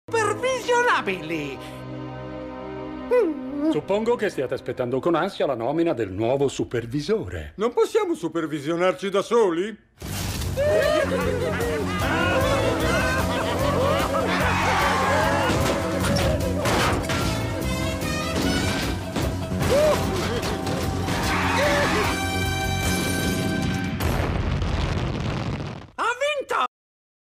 supervisionabili. Suppongo che stiate aspettando con ansia la nomina del nuovo supervisore. Non possiamo supervisionarci da soli?